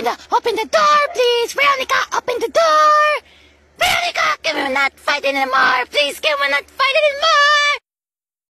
Open the door, please. Veronica, open the door. Veronica, can we not fight anymore? Please, can we not fight anymore?